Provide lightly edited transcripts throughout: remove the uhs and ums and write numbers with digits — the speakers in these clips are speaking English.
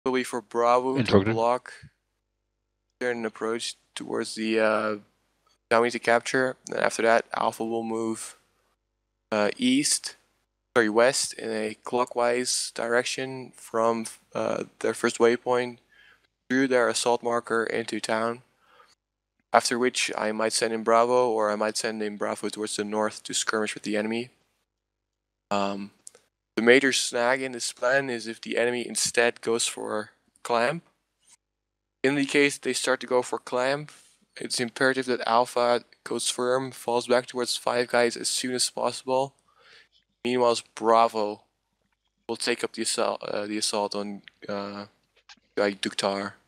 will be for Bravo to block an approach towards the town we need to capture. And after that, Alpha will move west in a clockwise direction from their first waypoint through their assault marker into town. After which I might send in Bravo, or I might send in Bravo towards the north to skirmish with the enemy. The major snag in this plan is if the enemy instead goes for clamp. In the case they start to go for clamp, it's imperative that Alpha goes firm, falls back towards 5 guys as soon as possible. Meanwhile, Bravo will take up the assault on Guy Duktar. Are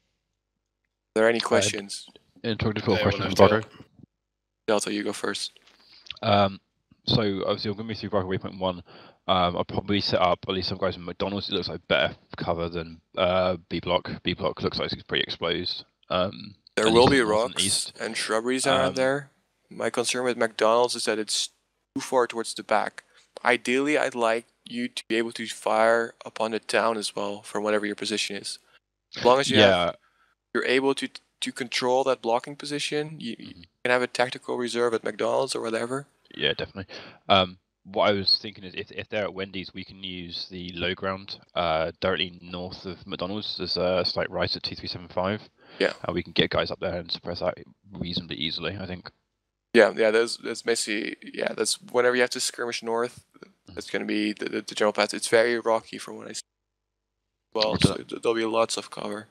there any questions? Interrogative questions, Bravo. Delta, you go first. So obviously I'm going to be through Bravo waypoint 1. I'll probably set up at least some guys in McDonald's. It looks like better cover than B block. B block looks like it's pretty exposed. There will be rocks and shrubberies around there. My concern with McDonald's is that it's too far towards the back. Ideally, I'd like you to be able to fire upon the town as well from whatever your position is. As long as you're able to control that blocking position, you can have a tactical reserve at McDonald's or whatever. Yeah, definitely. What I was thinking is if they're at Wendy's, we can use the low ground directly north of McDonald's. There's a slight rise at 2375. Yeah. We can get guys up there and suppress that reasonably easily, I think. Yeah, that's basically, that's whenever you have to skirmish north, that's going to be the general path. It's very rocky from what I see. Well, so there'll be lots of cover.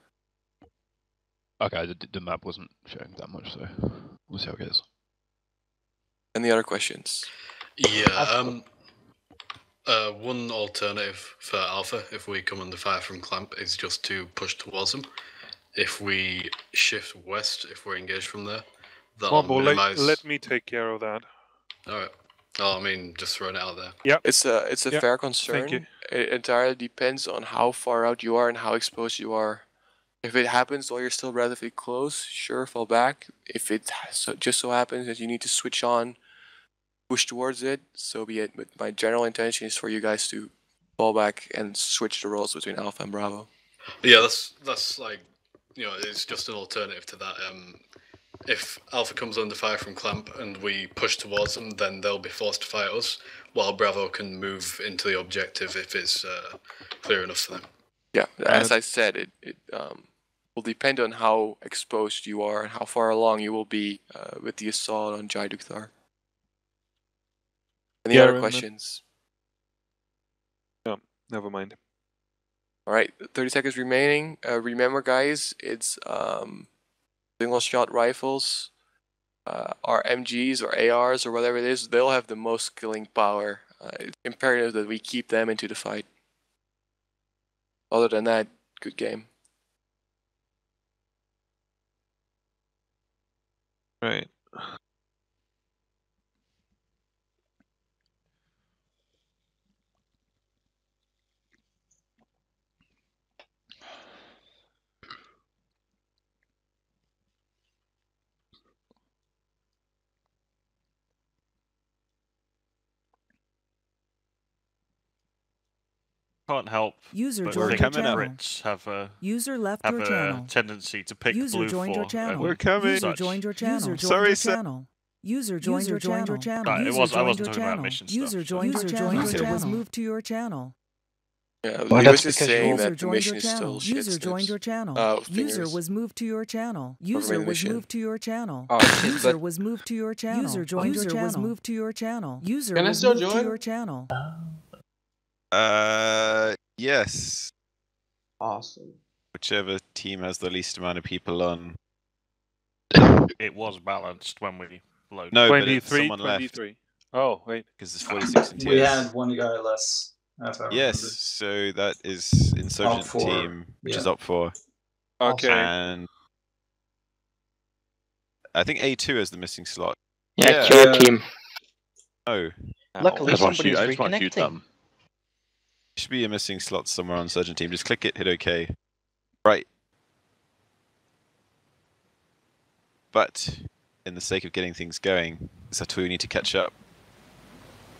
Okay, the map wasn't showing that much, so we'll see how it goes. Any other questions? Yeah, one alternative for Alpha, if we come under fire from Clamp, is just to push towards them. If we shift west, if we're engaged from there, that'll minimize... let me take care of that. Alright. Oh, I mean, just throwing it out there. Yeah. It's a fair concern. Thank you. It entirely depends on how far out you are and how exposed you are. If it happens while you're still relatively close, sure, fall back. If it just so happens that you need to switch on, push towards it, so be it. But my general intention is for you guys to fall back and switch the roles between Alpha and Bravo. Yeah, that's like, you know, it's just an alternative to that. If Alpha comes under fire from Clamp and we push towards them, then they'll be forced to fight us, while Bravo can move into the objective if it's clear enough for them. Yeah, as I said, it will depend on how exposed you are and how far along you will be with the assault on Jai Dukthar. Any other questions? No, never mind. Alright, 30 seconds remaining. Remember guys, it's single shot rifles, our MGs or ARs or whatever it is, they'll have the most killing power. It's imperative that we keep them into the fight. Other than that, good game. Right. Can't help. User but joined your channel. Brits have a tendency to pick User blue joined your channel. We're coming. User joined your channel. User joined your channel. User joined your channel. I wasn't talking about mission stuff. User joined your channel. User was moved to your channel. Yeah, well, that's just saying that the mission is still shit. User joined your channel. User was moved to your channel. User was moved to your channel. User was moved to your channel. User joined your channel. Was moved to your channel. User was moved to your channel. Yes. Awesome. Whichever team has the least amount of people on. It was balanced when we loaded. No, 23, but someone 23. left. Oh, wait. Because there's 46 in tiers. We had one guy less. Yes, so that is Insurgent team, which is up 4. Okay. And I think A2 has the missing slot. Yeah, clear team. Oh. Luckily, somebody's reconnecting. Should be a missing slot somewhere on Insurgent team. Just click it, hit OK. Right. But, in the sake of getting things going, that's where we need to catch up.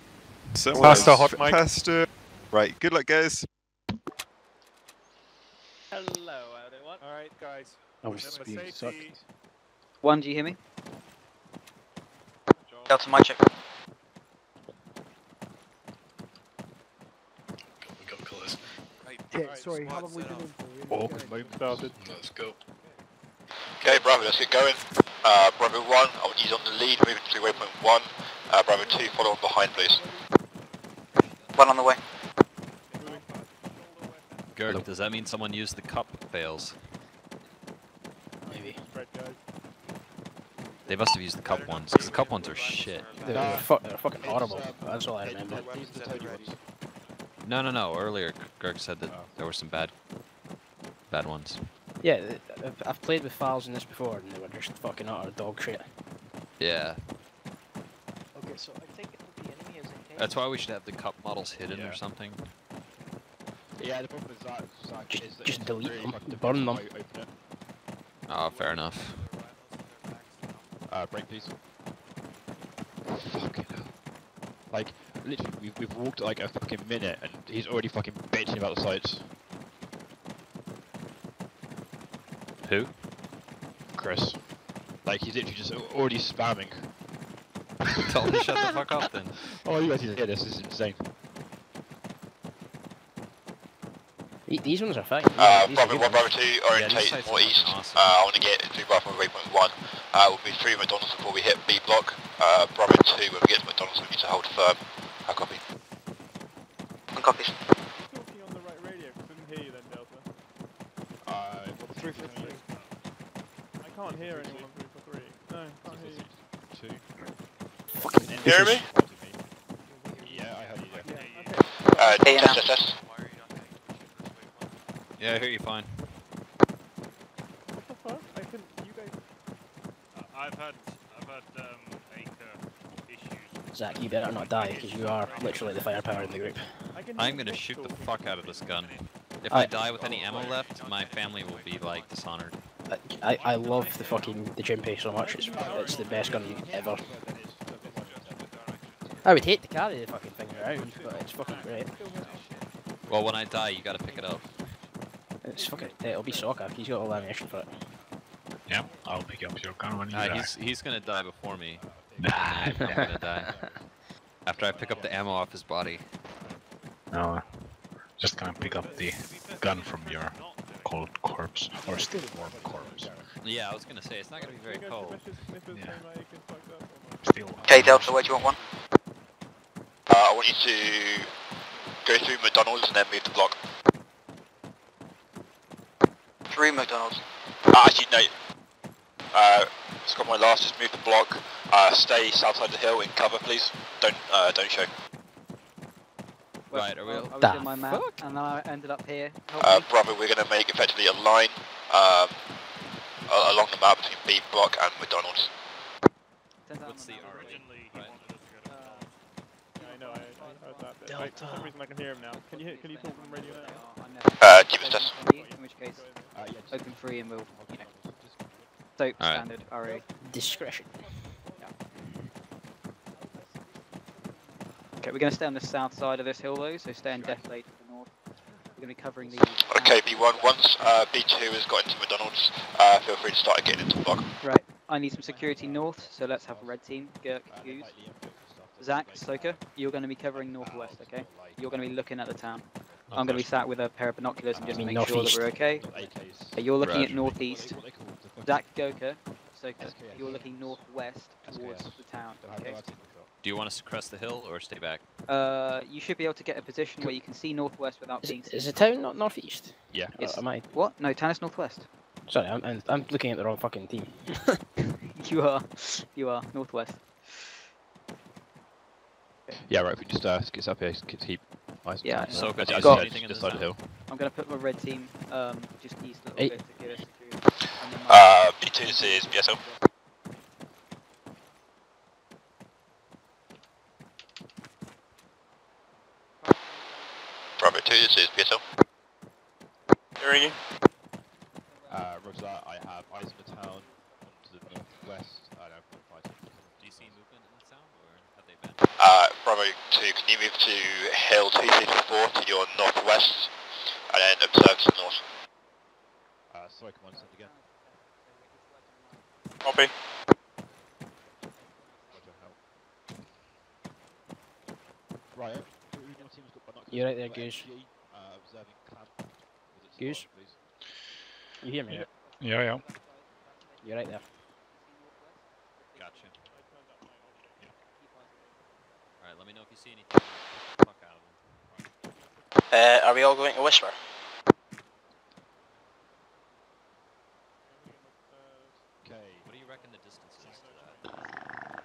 Faster, hot mic. Faster. Right, good luck guys. Hello, everyone. Alright, guys. Oh, this being sucked. One, do you hear me? Delta, my check. We got colours. Yeah, sorry, how long we been in for? All move started. Let's go. Okay, Bravo, let's get going. Bravo 1, I want you on the lead, moving to waypoint 1. Bravo 2, follow on behind, please. One on the way. Gert, does that mean someone used the cup fails? Maybe. They must have used the cup ones, because the cup ones are shit. They're fucking horrible. That's all I remember. No. Earlier, Gert said that there were some bad ones. Yeah, I've played with files in this before, and they were just fucking utter dog shit. Yeah. Okay, so I think the enemy is okay. That's why we should have the cup models hidden or something. Yeah, the problem is that just delete them, burn them. Oh, fair enough. Break, please. Fucking hell. Like, literally, we've walked like a fucking minute, and he's already fucking bitching about the sites. Who? Chris. Like, he's literally just already spamming. Tell him to shut the fuck up then. Oh, you guys need to hear this. This is insane. These ones are fine. Bravo 1, Bravo 2, orientate more east. Awesome. I want to get into Bravo waypoint 1. We'll be through McDonald's before we hit B block. Bravo 2, when we get to McDonald's, we need to hold firm. I copy. One copy. Talking on the right radio, couldn't hear you then, Delta. 343. I can't hear anyone on 343. No, can't hear you. 2. Fucking Hear me? Yeah, I heard you. Yeah. Hey, now. Test. Yeah, I hear you fine. What the fuck? I couldn't. You guys. I've had anchor issues. Zach, you better not die, because you are literally the firepower in the group. I'm gonna shoot the fuck out of this gun. If I die with any ammo left, my family will be like dishonored. I love the Jimpy so much. It's the best gun ever. I would hate to carry the fucking thing around, but it's fucking great. Well, when I die, you gotta pick it up. It's fucking. It'll be Soccer. He's got all the ammunition for it. Yeah, I'll pick up your gun when you die. He's gonna die before me. Nah, I'm gonna die. After I pick up the ammo off his body. No, just gonna pick up the gun from your cold corpse, or still warm corpse. Yeah, I was gonna say, it's not gonna be very cold. Yeah. Still. Okay, Delta, where do you want one? I want you to go through McDonald's and then move the block. Through McDonald's. Actually, no. It's got my last. Just move the block. Stay south side of the hill in cover, please. Don't show. Right, are we? I was in my map, and then I ended up here. Bravo, we're going to make effectively a line along the map between B block and McDonald's. What's the originally? Right. Yeah, I know. I heard that bit. Like, for some reason I can hear him now. Can you talk on the radio now? Give us test. In which case, open free and we'll, soap standard RA. Discretion. Okay, we're going to stay on the south side of this hill though, so stay in death lane to the north. We're going to be covering the... Okay, B1, once B2 has got into McDonald's, feel free to start getting into the block. Right, I need some security north, so let's have a red team. Girk, Goose. Zach, Soka, you're going to be covering northwest, okay? You're going to be looking at the town. I'm going to be sat with a pair of binoculars and just make sure that we're okay. You're looking at northeast. Zach, Goka, Soka, you're looking northwest towards the town, okay? Do you want us to crest the hill or stay back? You should be able to get a position where you can see northwest without being seen. Is the town not northeast? Yeah. Am I? What? No, town is northwest. Sorry, I'm looking at the wrong fucking team. You are northwest. Yeah, right. If we just get up here, keep eyes. Yeah. So I've as got- you said, just side of the hill. I'm going to put my red team just east a little bit to give us security. And then B2, this is BSO. Bravo 2, this is BSO. Hearing you. Roger that. I have eyes on the town to the northwest. I don't know. Do you see movement in the town, or have they been? Bravo 2, can you move to Hill 254 to your northwest, and then observe to the north? Sorry, come on, send again. Copy. Right, who in your team's got binoculars? You're right there, Goose. Observing clamp. Goose? You hear me? Yeah. Yeah. You're right there. Gotcha. Alright, let me know if you see anything. Fuck out of them. Are we all going to Whisper? Okay. What do you reckon the distance is to that?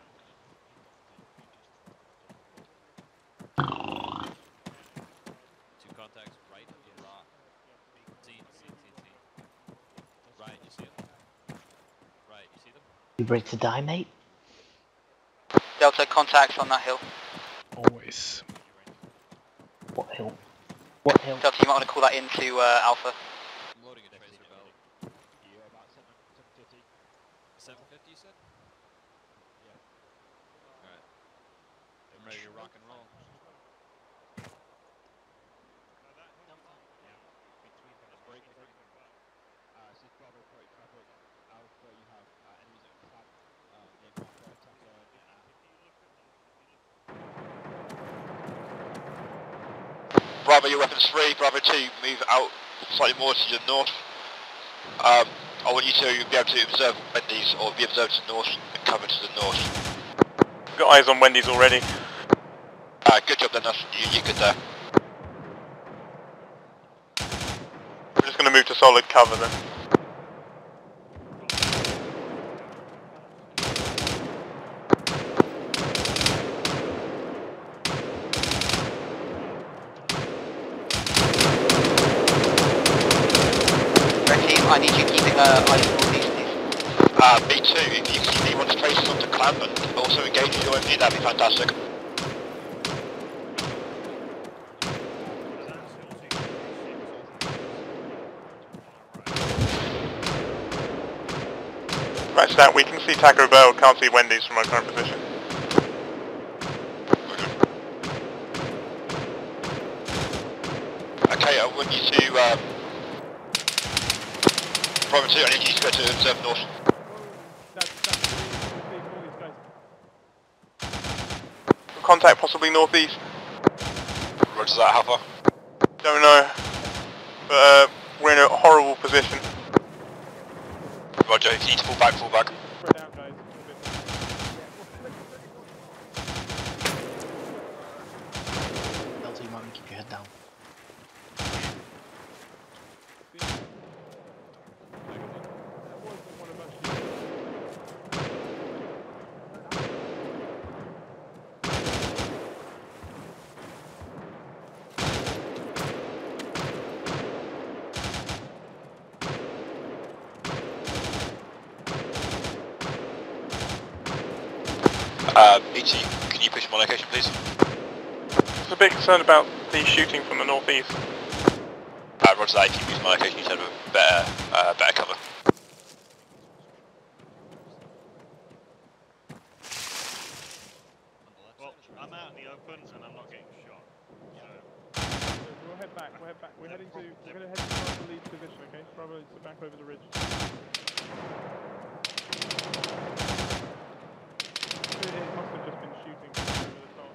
Two contacts right of the rock. Seen. Right, you see them? Right, you see them? You ready to die, mate? Delta, contacts on that hill. Always. What hill? What hill? Delta, you might want to call that into Alpha. I'm loading a tracer belt. You're about 750. 750, you said? Yeah. Alright. I'm ready to rock and roll. This is Bravo approach traffic. Alpha, you have enemies at clamp. They mark their attacker. Bravo, your weapons free. Bravo 2, move out slightly more to the north. I want you to be able to observe Wendy's or be observed to the north and cover to the north. Got eyes on Wendy's already. Good job then, you're good there. We're just going to move to solid cover then. I need you keeping eyes on northeast, please. B2, if you can see B1's traces onto clamp and also engage with your MD, that'd be fantastic. Match that, we can see Taco Bell, can't see Wendy's from our current position. Okay, I want you to, Bravo 2, I need you to go to observe north. Contact possibly northeast. Roger that, how far? Don't know. But we're in a horrible position. Roger, if you need to fall back, fall back. Delta, you might want to keep your head down. BT, can you push my location, please? I'm a bit concerned about the shooting from the northeast. Roger that, if you push my location, you should have a better cover. Well, I'm out in the open and I'm not getting shot. So we'll head back. We're going to head to Bravo Lead's position, okay? Bravo Lead's back over the ridge. It must have just been shooting over the top.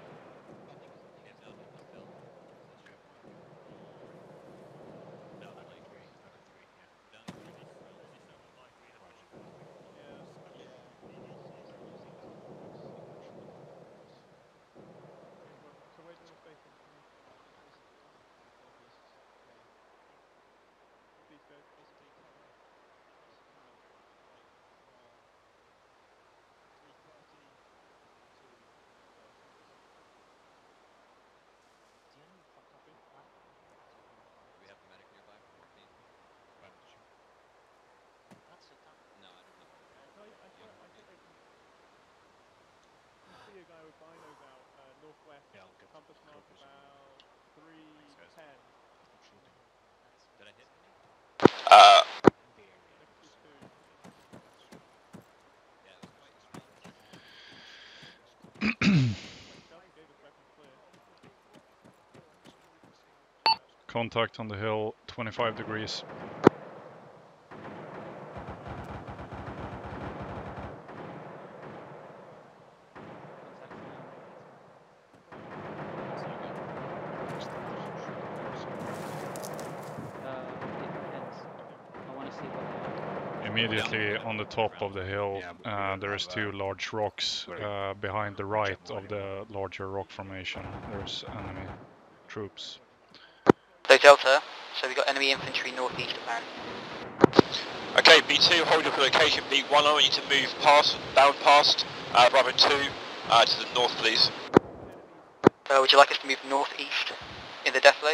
So where's your station? These guys. Do we have a medic nearby for 14? No, I don't know. No, I think they can see a guy with binos out northwest, compass mark about 310. Did I hit any? Yeah, it was quite Contact on the hill, 25 degrees. see what they are. Immediately on the top of the hill, there is two large rocks. Behind the right of the larger rock formation, there's enemy troops. So Delta, so we've got enemy infantry northeast apparently. Okay, B2, hold your location. B1, I want you to move past, down past Bravo 2 to the north, please. Would you like us to move northeast in the deflator?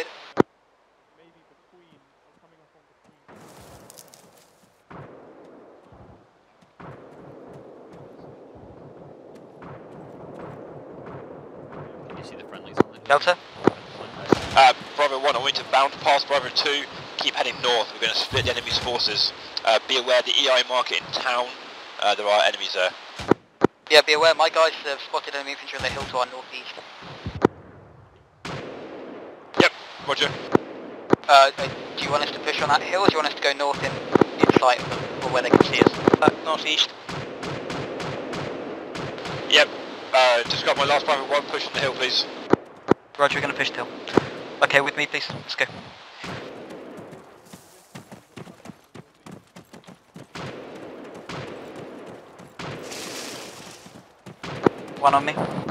Can you see the friendlies on the Delta? Bravo 1, I want you to bound past Bravo 2, keep heading north. We're going to split the enemy's forces. Be aware the EI market in town, there are enemies there. Yeah, be aware, my guys have spotted enemy infantry on the hill to our northeast. Yep, roger. Do you want us to push on that hill, or do you want us to go north in sight of them, or where they can see us? Northeast. Yep, just got my last Bravo 1, push on the hill, please. Roger, we're going to push the hill. Okay, with me, please. Let's go. One on me.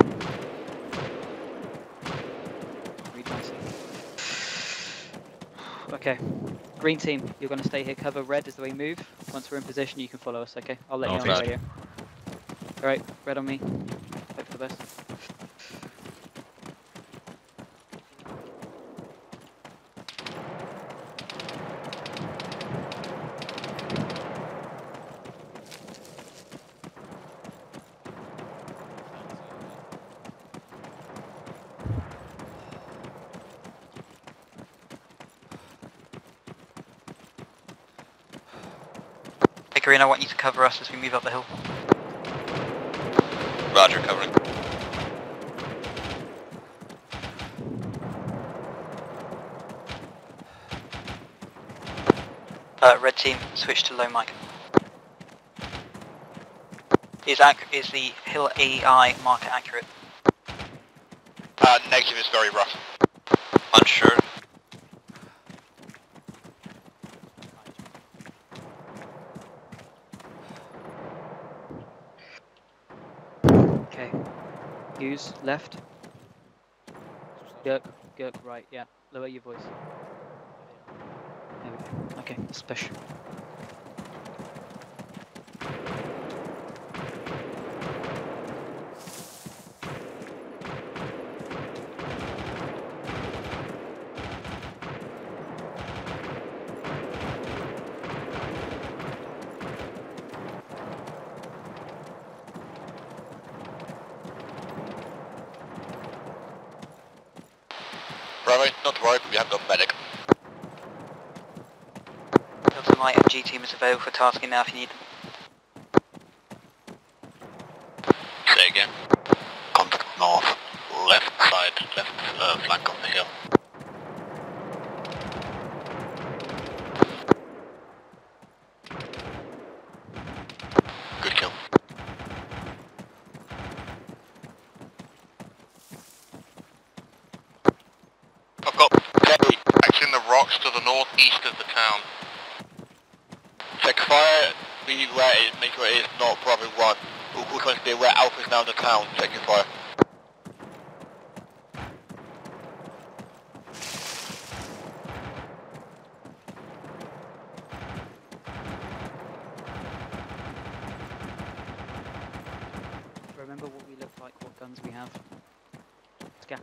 Okay. Green team, you're going to stay here, cover red as the way we move. Once we're in position, you can follow us, okay? I'll let you know on the radio. Alright, red on me. Hope for the best. Green, I want you to cover us as we move up the hill. Roger, covering. Red team, switch to low mic. Is the hill AEI marker accurate? Negative is very rough. Unsure. Okay. Use left. Girk right, yeah. Lower your voice. There we go. Okay, special. Bravo, not to worry, we haven't got a medic. Delta, my MG team is available for tasking now if you need them. Say again. Contact north, left side, left flank on the hill. Good kill. I've got Teddy in the rocks to the northeast of the town. Check fire, be where it is, make sure it is not Bravo 1. We're going to be aware Alpha's now in the town, check your fire. Remember what we look like, what guns we have. Scatter.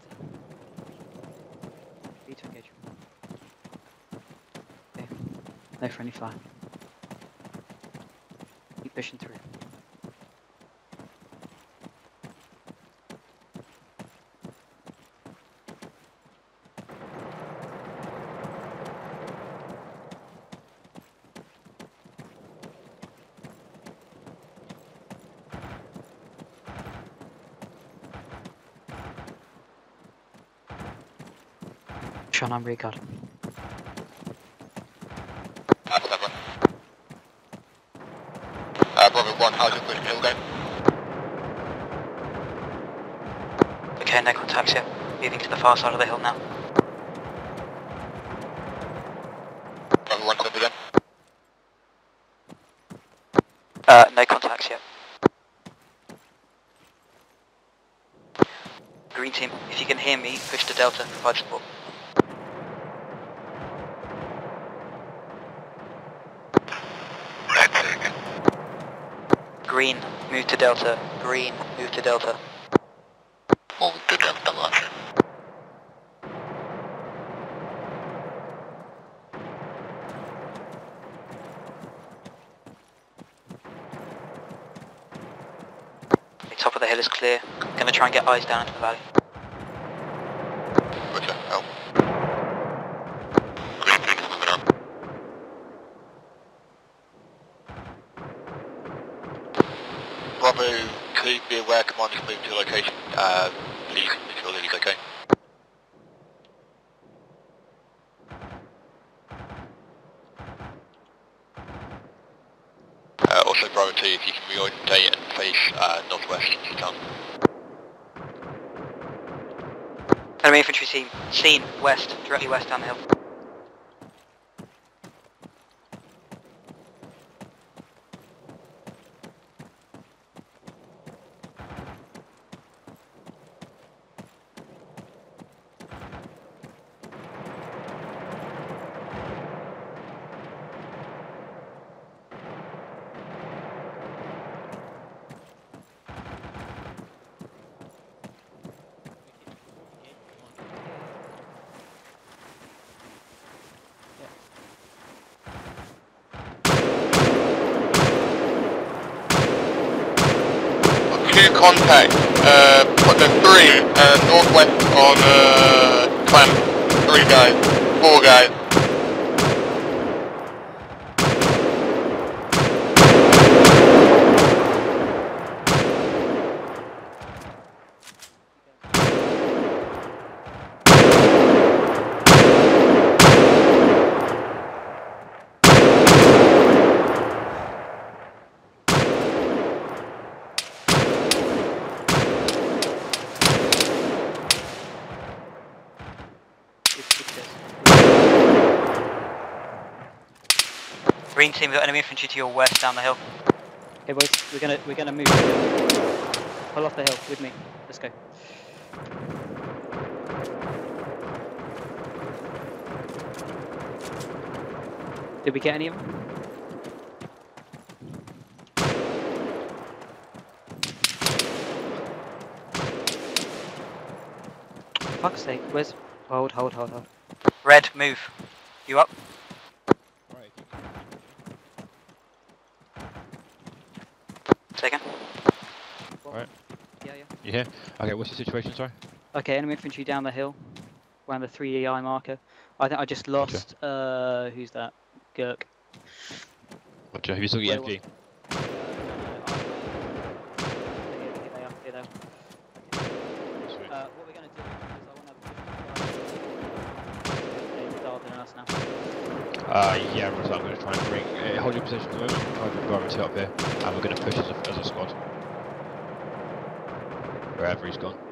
B to engage. Okay. No friendly fire. Keep pushing through. Sean, I'm rear guard. Bravo 1, how's your pushing hill going? Okay, no contacts yet. Moving to the far side of the hill now. Bravo 1, copy again. rocks yet. Green team, if you can hear me, push to Delta, provide support. Green, move to Delta. Green, move to Delta. Move to Delta, Roger. The top of the hill is clear. Gonna try and get eyes down into the valley. Roger, help. Green team is moving up. Bravo, please be aware commanders move to your location. Please make sure that he's okay. Also Bravo 2, if you can reorientate and face northwest if you can. Enemy infantry team, seen, west, directly west down the hill. Contact, put the 3, northwest on, clamp, 3 guys, 4 guys. Green team, we've got enemy infantry to your west down the hill. Okay boys, we're gonna move. Pull off the hill with me. Let's go. Did we get any of them? Fuck's sake, where's... Hold. Red, move. You up? Second. Alright. Yeah. You here? Okay, what's the situation, sorry? Okay, enemy infantry down the hill. Around the 3EI marker. I think I just lost, who's that? Gurk. Roger, have you still got EMG? Here they are. What we're going to do is I want to have us now. Yeah, I'm going to try and bring... hold your position at the moment, try and bring Bravo 2 up here, and we're going to push as a squad. Wherever he's gone.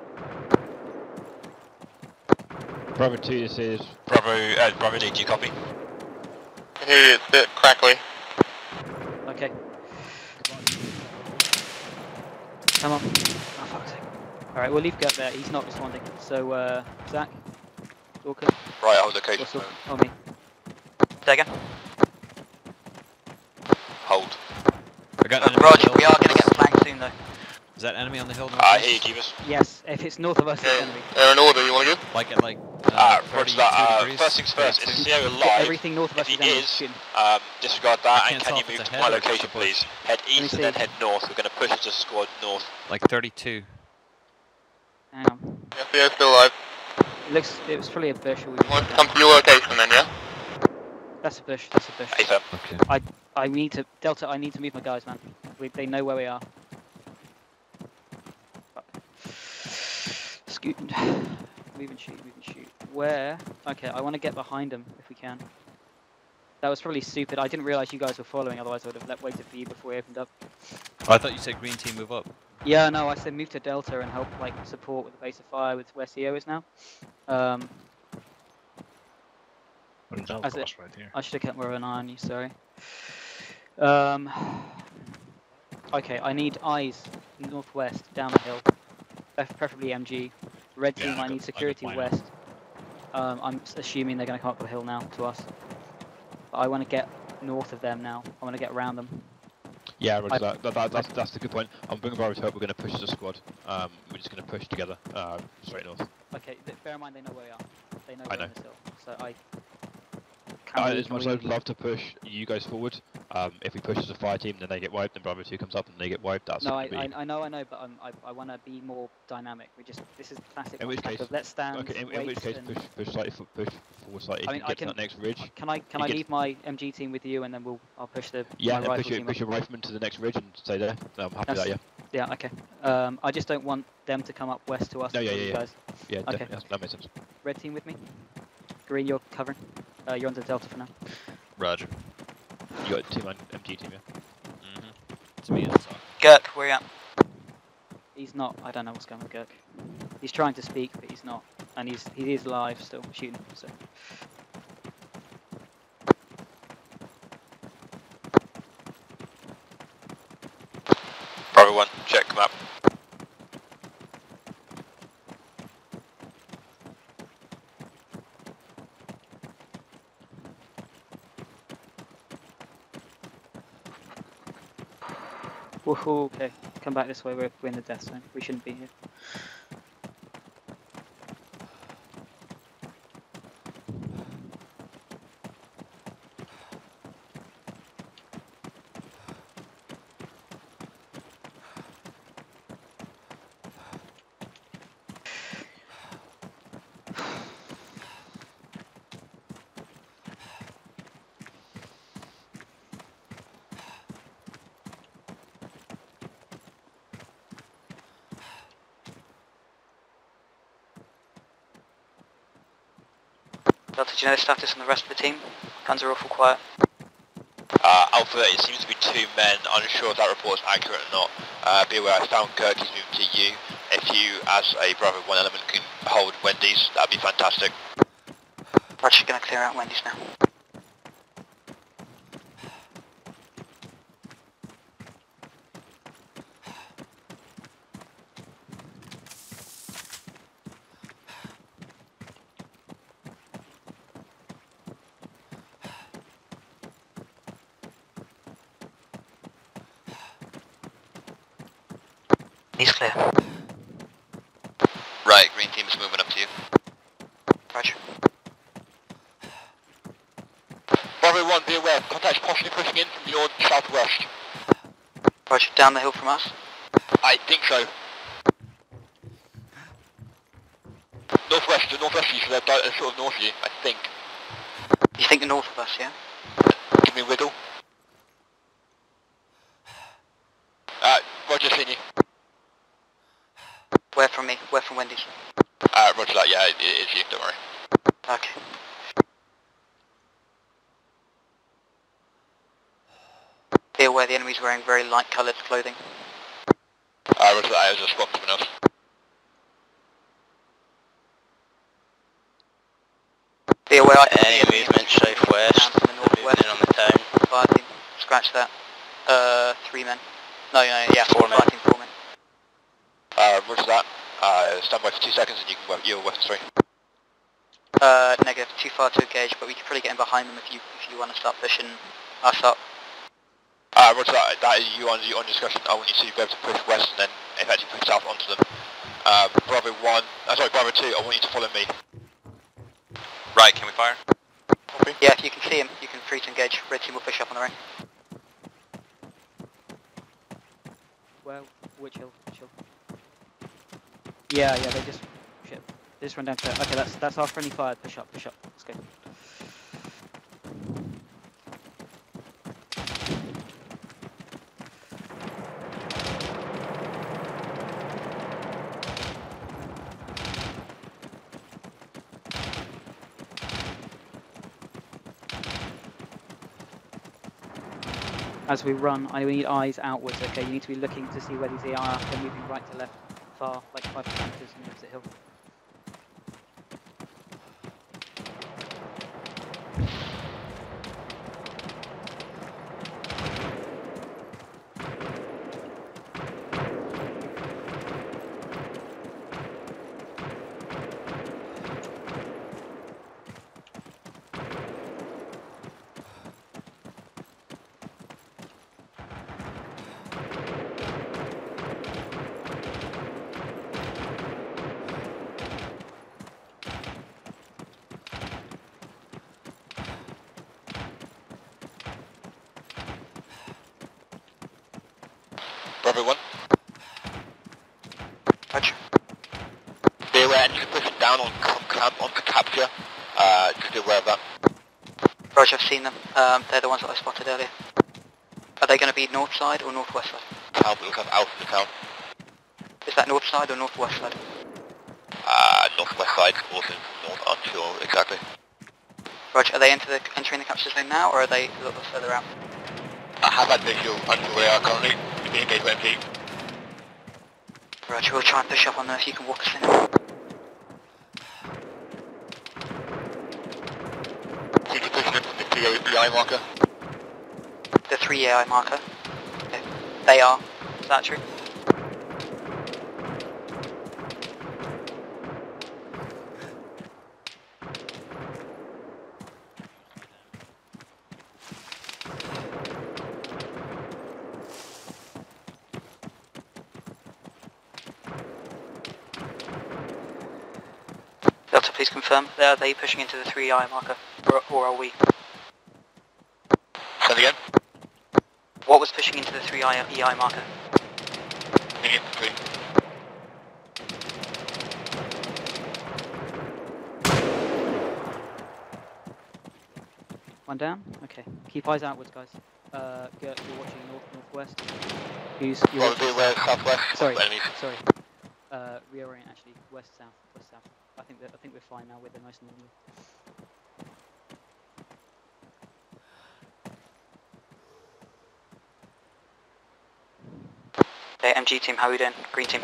Bravo 2, this is... Bravo D, do you copy? I hear you, it's a bit crackly. Okay. Come on. Oh, fuck's sake. Alright, we'll leave Gert there, he's not responding. So, Zach? Walker? Right, hold location. Oh, me. Second. Hold. Roger, we are going to get flanked soon though. Is that enemy on the hill? I hear you, Jeebus. Yes, if it's north of us, it's enemy. They're in order, you want to go? Like, Roger that, first things first, is Sierra live? Everything north of us if is he enemy. is, disregard that, and can you move to my location, please? Head east and then head north. We're going to push as a squad north. Like 32. Hang on. Yeah, Sierra's still alive. It was probably a bush. Want to come to your location then, yeah? That's a bush. ASAP. Okay. I need to... Delta, I need to move my guys, man. They know where we are. Scoot. Move and shoot. Where? Okay, I want to get behind them if we can. That was probably stupid. I didn't realise you guys were following, otherwise I would have waited for you before we opened up. I thought you said green team move up. Yeah, no, I said move to Delta and help like support with the base of fire with where CO is now. Delta was right here. I should have kept more of an eye on you, sorry. Okay, I need eyes northwest, down the hill. Preferably MG. Red team, I need security west. I'm assuming they're going to come up the hill now to us. But I want to get north of them now. I want to get around them. Yeah, roger that. That's a good point. I'm bringing Bravo to help. We're going to push as a squad. We're just going to push together straight north. Okay, bear in mind they know where we are. They know I we're know. on this hill. So As much as I'd love to push you guys forward, if we push as a fire team, then they get wiped, then Bravo 2 comes up and they get wiped. That's no, going to be... I know, but I want to be more dynamic. This is classic. In which case, let's stand. Okay, in which case, push forward slightly. I mean, If you get to that next ridge. Can I leave my MG team with you, and then I'll push the yeah, my push your rifleman to the next ridge and stay there. I'm happy with that. Yeah. Yeah. Okay. I just don't want them to come up west to us. No, yeah. Guys. Yeah, okay. Definitely. That makes sense. Red team with me. Green, you're covering. You're on the Delta for now. Roger. You got team and MG team, yeah? It's me and Sar. Girk, where you at? He's not. I don't know what's going on with Girk. He's trying to speak, but he's not. And he is live still, shooting, so... Bravo 1, check map. Woohoo, okay. Come back this way, we're in the death zone. We shouldn't be here. Delta, do you know the status on the rest of the team? Guns are awful quiet. Alpha, it seems to be 2 men, unsure if that report's accurate or not. Be aware, I found Kirk, he's moved to you. If you, as a Bravo 1 element, can hold Wendy's, that'd be fantastic. Roger, gonna clear out Wendy's now. He's clear. Right, green team is moving up to you. Roger. Bravo 1, be aware, contacts possibly pushing in from your southwest. Roger, down the hill from us? I think so. Northwest of you, so they're sort of north of you, I think. You think the north of us, yeah? Give me a wiggle. Roger, seen you. Where from me? Where from Wendy's? Roger that, yeah, it is you, don't worry. Okay. Be aware the enemy's wearing very light coloured clothing. Roger that, I was a spot coming up. Be aware any movement southwest, moving on the town. Fire team, scratch that. 3 men. No, yeah, 4 men. 4 men. Roger that. Stand by for 2 seconds and you can work your weapons 3. Negative, too far to engage, but we can probably get in behind them if you want to start pushing us up. Roger that, that is you on discussion. I want you to be able to push west and then effectively push south onto them. Bravo 1, Bravo 2, I want you to follow me. Right, can we fire? Copy. Yeah, if you can see him, you can free to engage. Red team will push up on their own. Well, which hill? Yeah, they just... Shit. They just run down to that. Okay, that's our friendly fire. Push up. Let's go. As we run, I need eyes outwards, okay? You need to be looking to see where these are. They're moving right to left, far, like 5 kilometers in the opposite hill. Bravo 1. Roger. Be aware, and you can push it down on camp, onto capture. Just be aware of that. Roger, I've seen them. They're the ones that I spotted earlier. Are they going to be north side or northwest side? Town, but look up out of the town. Is that north side or northwest side? Northwest side, also north, unsure exactly. Roger, are they entering the capture zone now, or are they a little bit further out? I have that visual until they are currently being engaged with MP. Roger, we'll try and push up on them if you can walk us in. Keep your position from the 3 AI marker. The 3 AI marker? Okay. They are. Is that true? Delta, please confirm. Are they pushing into the 3i marker, or are we? Say it again. What was pushing into the 3i EI marker? Infantry. One down? Okay. Keep eyes outwards, guys. Gert, you're watching northwest. You're Probably aware southwest. Sorry, Enemies. sorry. Reorient actually. West south. I think we're fine now with the nice and normal. Okay, MG team, how are we doing? Green team.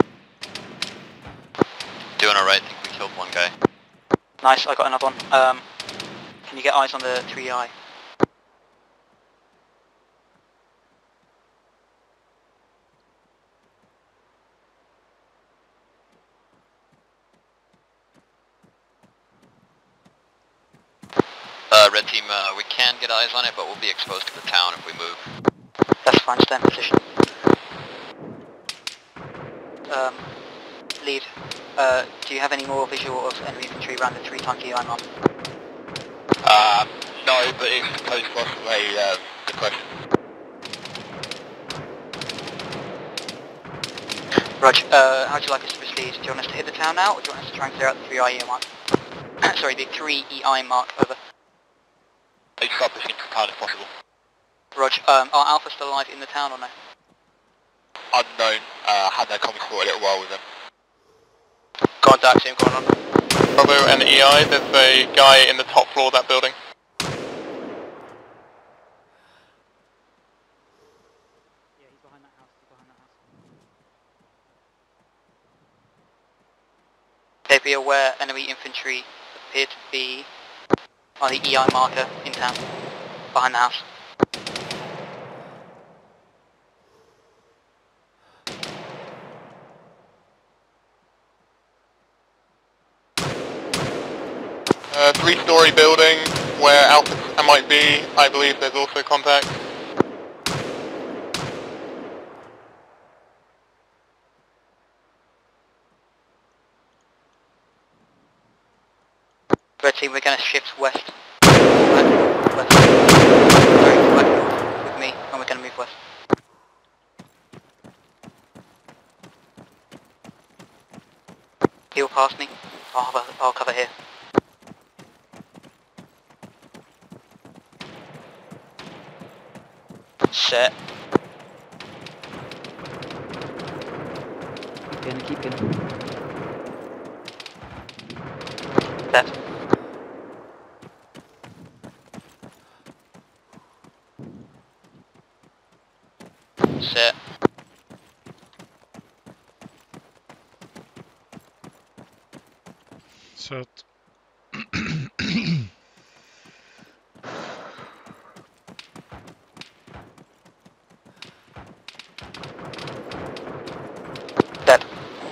Doing alright, I think we killed one guy. Nice, I got another one. Can you get eyes on the 3i? Red team, we can get eyes on it, but we'll be exposed to the town if we move. That's fine, stay in position. Lead, do you have any more visual of enemy infantry around the 3 times EI mark? No, but it's close possibly good question. Roger, how would you like us to proceed? Do you want us to hit the town now, or do you want us to try and clear out the 3 EI mark? Sorry, the 3 EI mark, over. You start pushing into the town if possible. Roger, are Alpha still alive in the town or no? Unknown, had their comms for a little while with them. Go on, Dark team, going on. Bravo and EI, there's a guy in the top floor of that building. Yeah, he's behind that house. Okay, be aware, enemy infantry appear to be on the EI marker in town, behind the house. Three-story building where Alpha might be. I believe there's also contact. Red team, we're going to shift west. West. Sorry, west north with me, and we're going to move west. He'll pass me. I'll cover here. Set. Keep going. Left. Set. Set. Dead.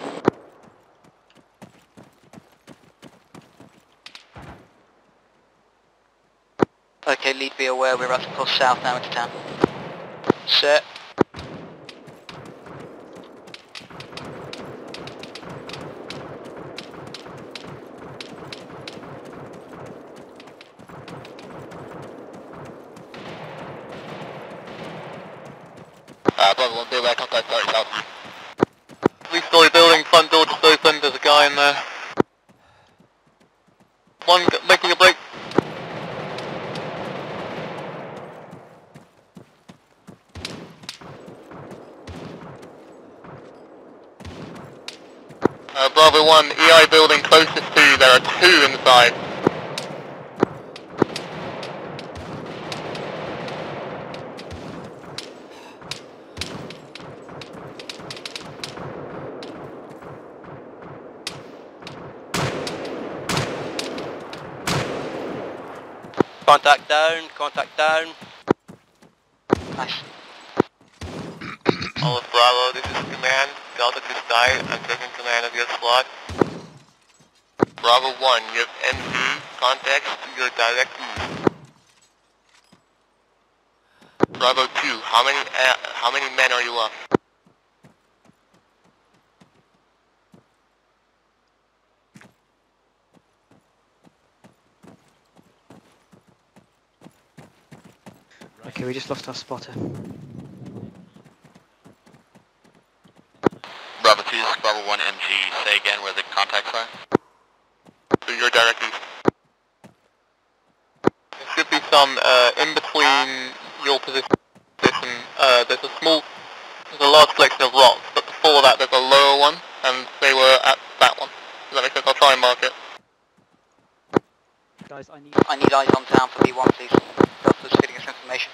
Okay, lead, be aware, we're about to push south now into town. Set. Bravo 1, be aware, contact direct south. 3-story building, front door just open, there's a guy in there. One making a break. Bravo 1, EI building closest to you, there are 2 inside. Contact down, contact down. Nice. Olive Bravo, this is command. Delta to side, I'm taking command of your squad. Bravo 1, you have MD contacts to your direct east. Bravo 2, how many men are you up? Okay, we just lost our spotter. Bravo 2, this is Bravo 1 MG. Say again where the contacts are. So you're direct east. There should be some in between your position. There's a large collection of rocks, but before that there's a lower one, and they were at that one. Does that make sense? I'll try and mark it. Guys, I need eyes on town for B1, please. Delta's feeding us information.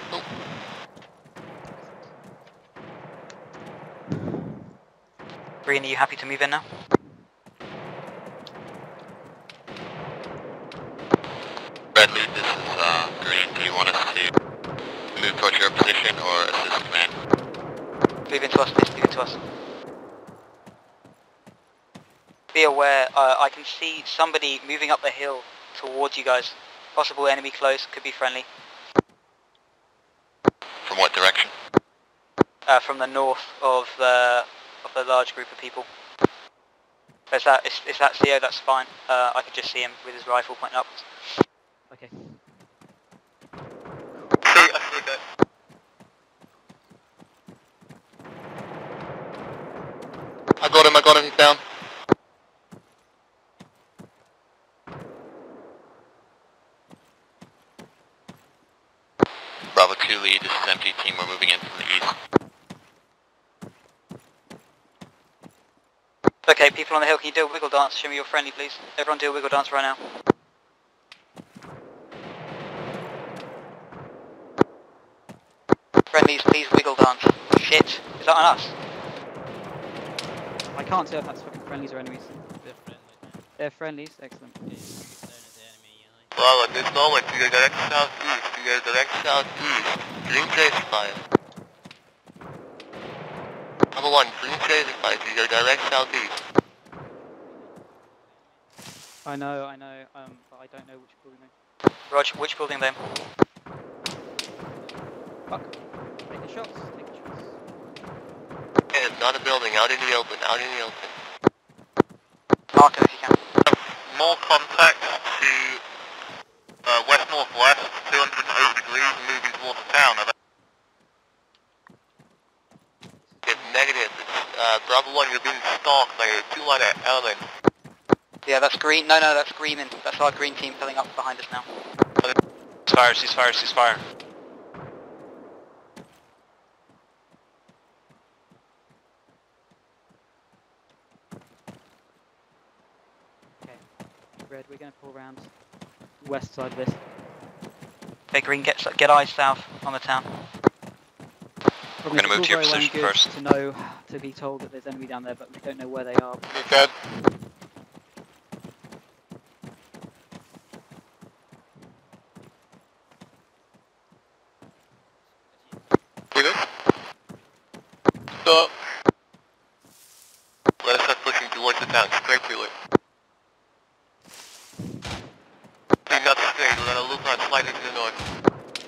Green, are you happy to move in now? Red Lead, this is Green. Do you want us to move towards your position or assist command? Move into us, please. Move into us. Be aware, I can see somebody moving up the hill towards you guys. Possible enemy close, could be friendly. From what direction? From the north of the large group of people. If that's Theo, that's fine. I could just see him with his rifle pointing upwards. Okay. I see that. I got him, he's down. Bravo 2 lead, this is empty team, we're moving in from the east. Okay, people on the hill, can you do a wiggle dance? Show me you're friendly, please. Everyone do a wiggle dance right now. Friendlies, please wiggle dance. Shit, is that on us? I can't tell if that's fucking friendlies or enemies. They're friendlies, excellent. Bravo, this moment to your direct southeast, green trace fire. Number 1, green trace fire to your direct southeast. I know, but I don't know which building they... Roger, which building then? Fuck. Take the shots, take the shots. It's not a building, out in the open. Mark it if you can. More contact to west-northwest, 280 degrees, moving towards the town. It's negative. Bravo 1, you're being stalked by a 2-liner element. Yeah, that's green. No, that's Greenman. That's our green team filling up behind us now. Ceasefire. Okay. Red, we're going to pull around west side of this. Okay, Green, get eyes south on the town. We're going to move to your position first. To be told that there's enemy down there, but we don't know where they are. Dead. Stop. Let us start pushing towards the town, straight to it. Do not stay, let a loop on slightly to the north.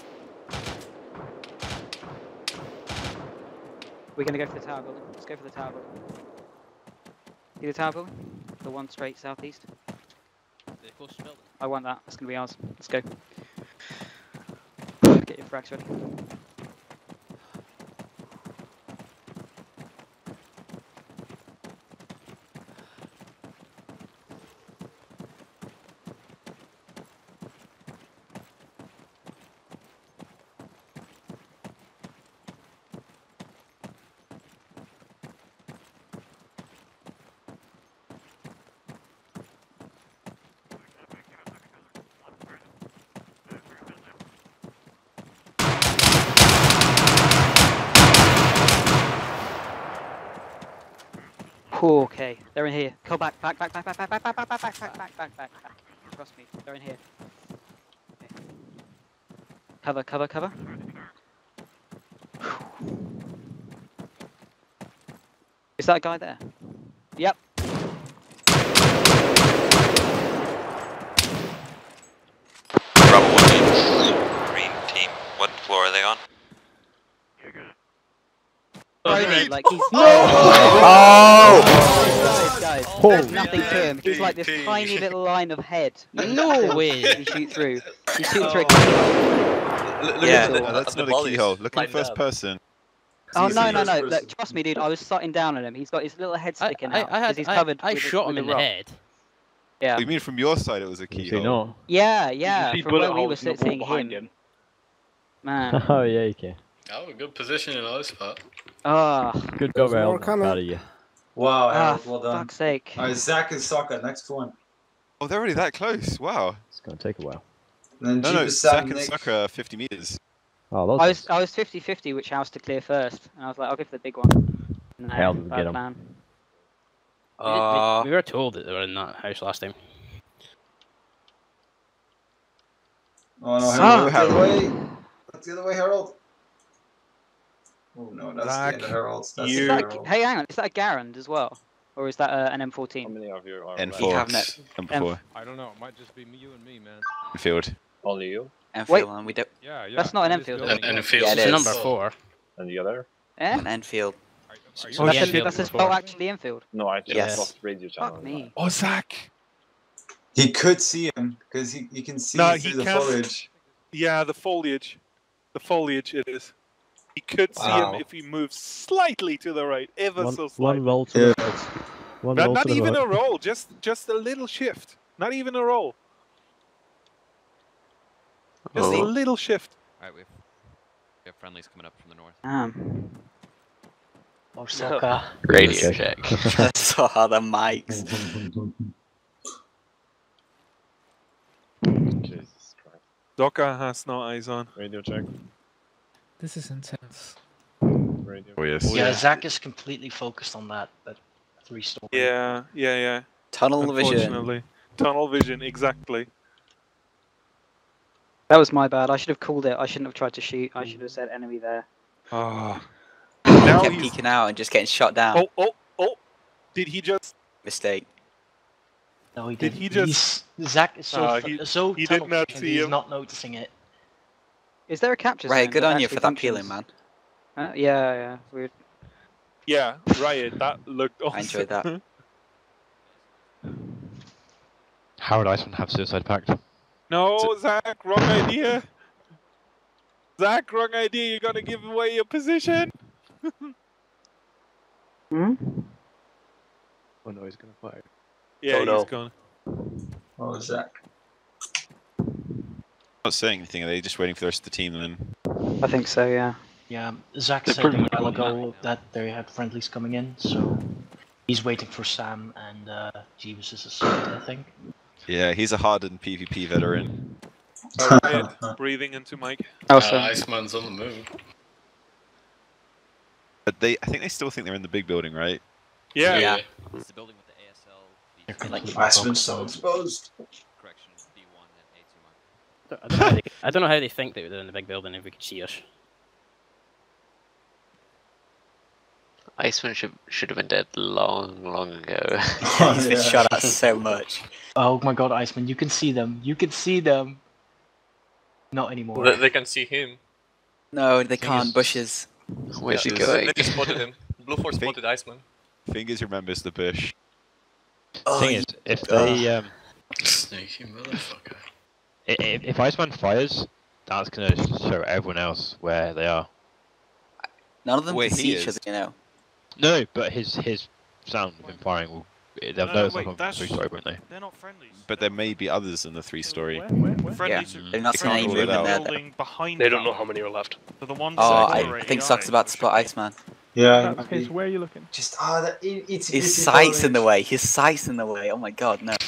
We're going to go for the tower building. Let's go for the tower building. See the tower building? The one straight southeast. The closest building? I want that. That's going to be ours. Let's go. Get your frags ready. Okay, they're in here. Go back. Trust me, they're in here. Okay. Cover. Is that a guy there? Yep. Bravo 1 team. Green team. What floor are they on? Like he's guys, there's nothing to him. He's like this tiny little line of head. No way. You shoot through. You shoot through. That's not a keyhole. Look in first person. Oh no! Look, trust me, dude. I was sitting down on him. He's got his little head sticking out because he's covered. I shot him in the head. Yeah. You mean from your side it was a keyhole? No. Yeah. From where we were sitting him. Man. Oh yeah, you can. Oh, good position in our spot. Ah. Good job, Al. Proud of you. Wow, Harold, well done. Fuck's sake. Alright, Zach and Sokka, next one. Oh, they're already that close. Wow. It's gonna take a while. And then No, Zach and Sokka are 50 meters. Oh, I was 50-50 which house to clear first, and I was like, I'll go for the big one. No, Hell didn't get him. plan. We were told that they were in that house last time. Oh no, Harold, that's the other way. That's the other way, Harold. Oh no, that's the end of Harold's. That's the Harold. Hey, hang on, is that a Garand as well? Or is that an M14? How many of you are N4. M4. I don't know, it might just be you and me, man. Enfield. Only you? Enfield, and we don't. Yeah. That's not an Enfield. Enfield. Yeah, It's a number 4. And the other? An Enfield. That's his spell actually Enfield. No, I just lost radio channel. Fuck me. Oh, Zach! He could see him because he can see through the foliage. Yeah, the foliage. The foliage it is. He could see him if he moves slightly to the right, ever so slightly. One roll to the right. One roll Not to the even right. a roll, just a little shift. Not even a roll. Just a little shift. Alright, we have friendlies coming up from the north. Oh, Sokka. Radio check. That's all the mics. Jesus Christ. Doka has no eyes on. Radio check. This is intense. Radio. Oh yes. Yeah, Zach is completely focused on that 3-story. Yeah. Tunnel vision. Unfortunately. Tunnel vision, exactly. That was my bad. I should have called it. I shouldn't have tried to shoot. I should have said enemy there. Oh. Now kept peeking out and just getting shot down. Oh. Did he just... Mistake. No, he Did didn't. he just... Zach is so he did not see he's him. not noticing it. Is there a capture Right, zone good that on you actually for that functions? peeling, man. Yeah, weird. Yeah, Riot, that looked awesome. I enjoyed that. How would Iceman have suicide pact? No, Zach, wrong idea. Zach, wrong idea. You're gonna give away your position. Oh no, he's gonna fire. Yeah, he's gone. Oh, Zach. Not saying anything. Are they just waiting for the rest of the team then? I think so, yeah. Yeah, Zach said a while ago that they had friendlies coming in, so he's waiting for Sam and Jeebus' assist, I think. Yeah, he's a hardened PvP veteran. Riot, breathing into mic. Iceman's on the move. But I think they still think they're in the big building, right? Yeah. It's the building with the ASL. Like, Iceman's so exposed. Correction, B1 and A2 mark. I don't know how they think they were in the big building if we could see us. Iceman should have been dead long ago. He's been shot at so much. Oh my god, Iceman, you can see them. You can see them. Not anymore. They can see him. No, they can't. Bushes. Where's he going? They spotted him. Blue Force spotted Iceman. Fingers remembers the bush. The thing is, if they Sneaky motherfucker. if Iceman fires, that's gonna show everyone else where they are. None of them Where can he see each is. other, you know. No, but his sound of him firing will. They'll know it's not on 3-story, won't they? They're not friendlies. But there may be others in the 3-story. Friendlies Yeah, they're not seeing any Can't rule it movement out. there. building behind They don't know how many are left. So the ones Oh, that I are think AI, Sock's about to spot Iceman. Yeah. Okay, so where are you looking? Just it's His sight's in the way. His sight's in the way. Oh my god, no.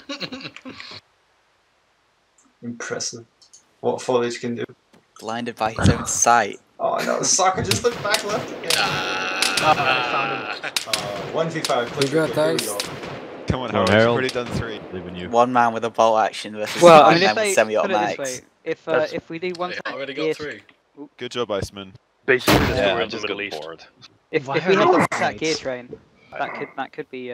Impressive. What foliage can do. Blinded by his own sight. Oh no, Sokka just looked back left again. I found him. 1v5. Congrats, guys. Come on, Harold. You've already done 3. Leaving you. One man with a bolt action versus Well, I one mean, man if with they semi-automatics. if we do one I tack, already got 3. Good job, Iceman. Basically, the Yeah, story I of the just Middle got East. bored. if Why we hit are the they that gear mates? train, that could be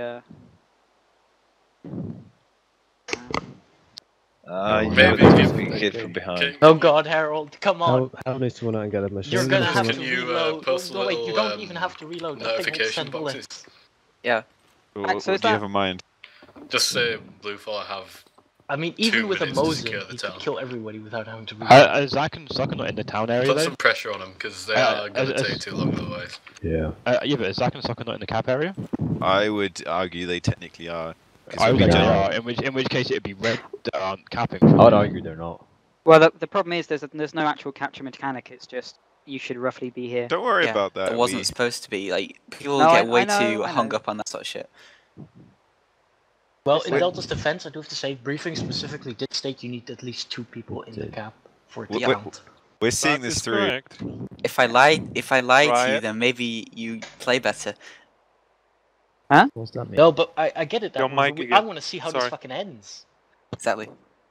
You Maybe know, give being me- hit from behind. Oh god, Harold, come on. How needs to run out and get a machine? You're gonna have Can to you, reload. post a No, wait, you little, don't even have to reload. That thing holds notification 10 boxes? bullets. Yeah. What So is do you that- have in mind? Just say Blue 4 have. I mean, 2 even with a minutes to Mosin, secure the you town. could kill everybody without having to reload. Zach and Suck are not in the town area Put though? some pressure on them because they are going to take too long otherwise. Yeah. Yeah, but Zach and Suck are not in the cap area? I would argue they technically are. I would we say they don't. are, in which case it'd be red that aren't capping. I would argue they're not. Well, the problem is there's no actual capture mechanic. It's just you should roughly be here. Don't worry Yeah, about that. It wasn't supposed to be. Like, people No, get I way know, too I know. hung up on that sort of shit. Well, in Delta's defense, I do have to say, briefing specifically did state you need at least 2 people in the cap for it to count. We're seeing this through. If I lie to you, Riot. then maybe you play better. Huh? What's that mean? No, but I get it. Your That mic I again. want to see how Sorry. this fucking ends. Exactly.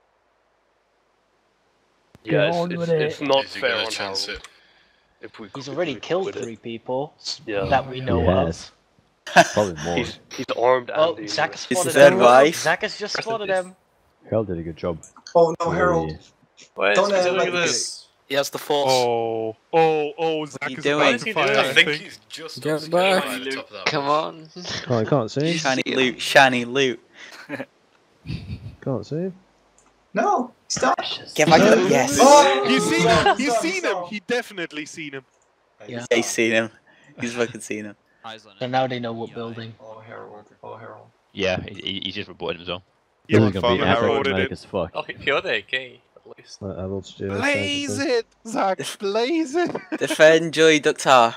Yeah, on with it's it. not Is he fair gonna on chance Harold. it? If we, He's if already we killed quit it. 3 people Yeah. that we know Yes. Probably more. He's armed of. Oh, and dangerous. Zach has It's spotted the third him. wife. Zach has just spotted him. Harold did a good job. Oh no, Harold. What Don't is he like doing this. He has the force. Oh, Zach you is doing? about What to is he fire. I doing? think he's just Get on back. by the top of that. Come on. Oh, I can't see him. Shiny loot, shiny loot. Can't see him. No, stop. Get back up. Yes. Oh, He's seen stop, him. He's stop, seen him. stop. He definitely seen him. Yeah. He's seen him. He's fucking seen him. Eyes on So it. now they know what building. Oh Harold. Oh Harold. Yeah, he's just reported himself. This Yeah, is gonna be Father Harold anticlimactic did it. as fuck. Oh, he had AK, at least. Harold's doing Blaze it, Zach. Blaze it. Defend Joy Ductar.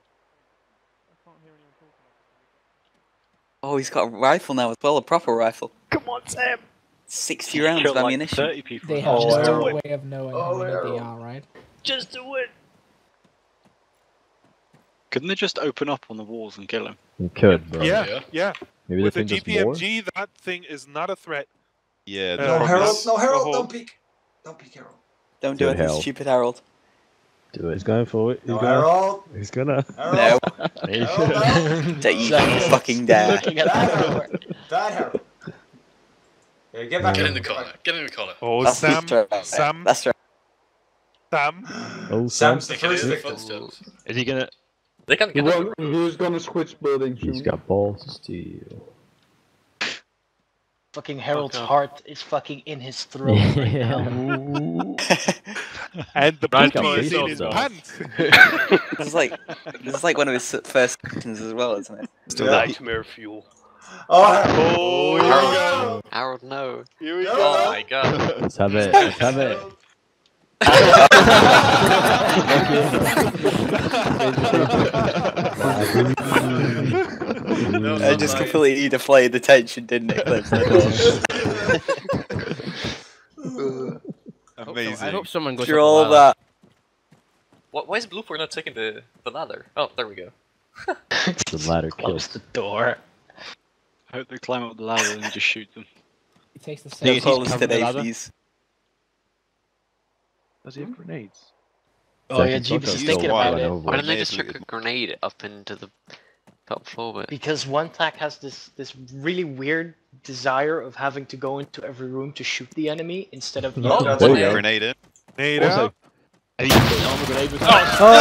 Oh, he's got a rifle now as well, a proper rifle. Come on, Sam. 60 rounds of ammunition. 30 people. They have Oh, no Harold. way of knowing Oh, how many they Harold. are, right? Just do it. Couldn't they just open up on the walls and kill him? You could, bro. Yeah. Maybe With they the think there's more. GPMG, that thing is not a threat. Yeah. No, No, from Harold. this- No, Harold. the whole- Don't peek. Don't peek, Harold. Don't Do do it, anything Harold. stupid, Harold. Do it. He's going for it. He's No, gonna. Harold. He's gonna. No. Harold. Don't you fucking dare. Looking at Harold. That Harold. Yeah, get back. Get in the corner. Get in the corner. Oh, That's Sam. right. Sam. That's right. Sam. Oh, Sam. Sam's the They can hear first the victim. footsteps. Is he gonna? They can get him. Who's gonna switch buildings? He's got balls to steal. Fucking Harold's Okay. heart is fucking in his throat right now. And the Right, booty is in got his those. pants. This is like one of his first actions as well, isn't it? Still Yeah. Nightmare fuel. Oh, Harold. Oh, Harold, no. here we No. go. Oh my god. Let's have it. Let's have it. I just completely deflated the tension, didn't it, Cliff? Amazing. I hope someone goes After up the all ladder. that. Why is Blue 4 not taking the ladder? Oh, there we go. The ladder Close kills. the door. I hope they climb up the ladder and just shoot them. He takes the No same. callers covered the today, ladder? please. Does he have grenades? Oh yeah, Jeebus is thinking about it. Why don't they just chuck a grenade up into the top floor bit? Because one tack has this really weird desire of having to go into every room to shoot the enemy instead of Oh, that's There you okay. go. Grenade in. Nade Also, out. have you put an armor grenade with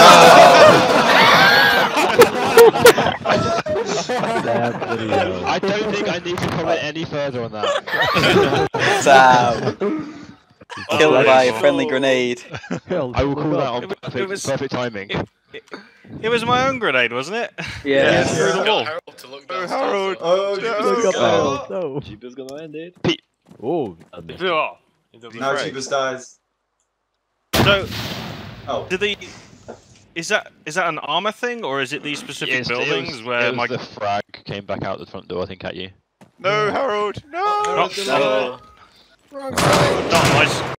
That video. I don't think I need to comment any further on that. Sam. Killed by a friendly grenade. I will call that on It was- perfect timing. It was my own grenade, wasn't it? Yeah. Through the wall. Harold to look Oh, downstairs. Harold. Oh, Look up, Harold. No. Jeepers gonna end it. Oh. Yeah. Now Jeebus dies. So, Oh. do they? Is that an armor thing, or is it these specific Yes, buildings it where was my the frag came back out the front door, I think, at you. No, Harold. No. not, not my